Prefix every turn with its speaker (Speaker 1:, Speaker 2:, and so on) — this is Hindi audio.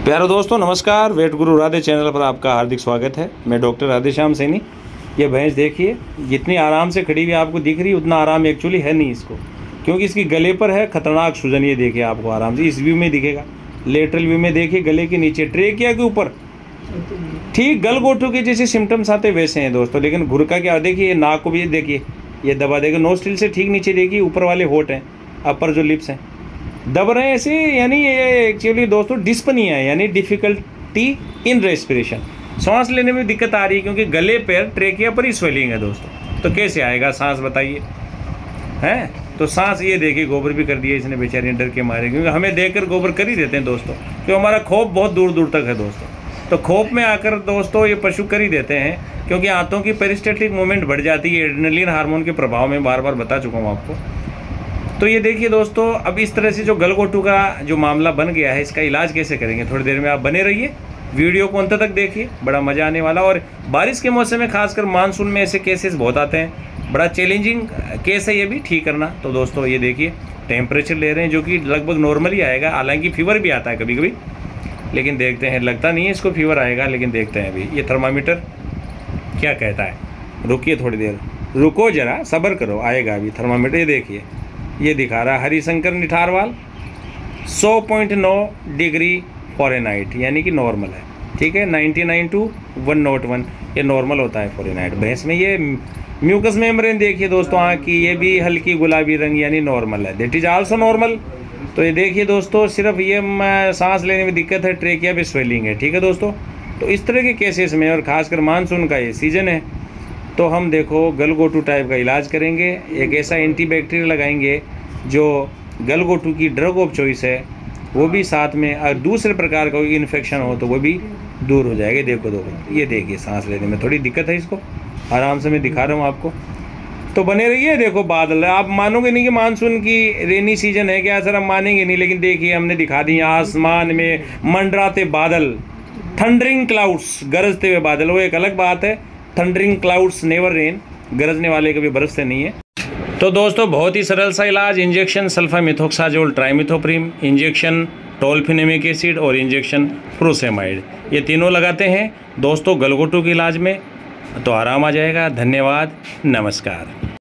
Speaker 1: प्यारे दोस्तों नमस्कार। वेट गुरु राधे चैनल पर आपका हार्दिक स्वागत है। मैं डॉक्टर राधेश्याम सैनी। ये भैंस देखिए, जितनी आराम से खड़ी हुई आपको दिख रही है उतना आराम एक्चुअली है नहीं इसको, क्योंकि इसकी गले पर है खतरनाक सूजन। ये देखिए आपको आराम से इस व्यू में दिखेगा, लेटरल व्यू में देखिए गले के नीचे, ट्रेकिया के ऊपर ठीक गलगोटू के जैसे सिम्टम्स आते वैसे हैं दोस्तों। लेकिन घुरका क्या देखिए, नाक को भी देखिए, ये दबा देगा। नोस्ट्रिल से ठीक नीचे देखिए ऊपर वाले होठ हैं, अपर जो लिप्स हैं दब रहे हैं ऐसे, यानी ये एक्चुअली दोस्तों डिस्पनिया है, यानी डिफ़िकल्टी इन रेस्पिरेशन। सांस लेने में दिक्कत आ रही है क्योंकि गले पर ट्रेकिया पर ही स्वेलिंग है दोस्तों। तो कैसे आएगा सांस बताइए, हैं? तो सांस ये देखिए, गोबर भी कर दिया इसने बेचारी डर के मारे, क्योंकि हमें देखकर गोबर कर ही देते हैं दोस्तों, क्योंकि हमारा खौफ बहुत दूर दूर तक है दोस्तों। तो खौफ में आकर दोस्तों ये पशु कर ही देते हैं, क्योंकि आंतों की पेरिस्टेटिक मूवमेंट बढ़ जाती है एड्रेनलिन हार्मोन के प्रभाव में, बार बार बता चुका हूँ आपको। तो ये देखिए दोस्तों, अब इस तरह से जो गलगोटू का जो मामला बन गया है, इसका इलाज कैसे करेंगे, थोड़ी देर में आप बने रहिए, वीडियो को अंत तक देखिए, बड़ा मज़ा आने वाला। और बारिश के मौसम में खासकर मानसून में ऐसे केसेस बहुत आते हैं, बड़ा चैलेंजिंग केस है ये भी ठीक करना। तो दोस्तों ये देखिए, टेम्परेचर ले रहे हैं जो कि लगभग नॉर्मल ही आएगा, हालांकि फीवर भी आता है कभी कभी, लेकिन देखते हैं। लगता नहीं है इसको फीवर आएगा, लेकिन देखते हैं अभी ये थर्मामीटर क्या कहता है। रुकिए थोड़ी देर, रुको ज़रा, सब्र करो, आएगा अभी थर्मामीटर। ये देखिए, ये दिखा रहा है हरिशंकर निठारवाल 100.9 डिग्री फ़ारेनहाइट, यानी कि नॉर्मल है। ठीक है, 99 to 101 ये नॉर्मल होता है फ़ारेनहाइट। भैंस में ये म्यूकस मेम्ब्रेन देखिए दोस्तों आँख की, ये भी हल्की गुलाबी रंग, यानी नॉर्मल है, दैट इज़ आल्सो नॉर्मल। तो ये देखिए दोस्तों, सिर्फ ये सांस लेने में दिक्कत है, ट्रेकिया पे स्वेलिंग है। ठीक है दोस्तों, तो इस तरह के केसेस में, और ख़ासकर मानसून का ये सीज़न है, तो हम देखो गलगोटू टाइप का इलाज करेंगे। एक ऐसा एंटीबैक्टीरियल लगाएंगे जो गलगोटू की ड्रग ऑफ चॉइस है, वो भी साथ में, अगर दूसरे प्रकार का कोई इन्फेक्शन हो तो वो भी दूर हो जाएगा। देखो ये देखिए, सांस लेने में थोड़ी दिक्कत है इसको, आराम से मैं दिखा रहा हूँ आपको। तो बने रहिए। देखो बादल, आप मानोगे नहीं कि मानसून की रेनी सीजन है क्या सर, हम मानेंगे नहीं, लेकिन देखिए हमने दिखा दी आसमान में मंडराते बादल, थंडरिंग क्लाउड्स, गरजते हुए बादल। वो एक अलग बात है, थंडरिंग क्लाउड्स नेवर रेन, गरजने वाले कभी बरसते नहीं है। तो दोस्तों बहुत ही सरल सा इलाज, injection sulfamethoxazole trimethoprim, injection tolfenamic acid और इंजेक्शन फ्रोसेमाइड, ये तीनों लगाते हैं दोस्तों गलगोटू के इलाज में, तो आराम आ जाएगा। धन्यवाद, नमस्कार।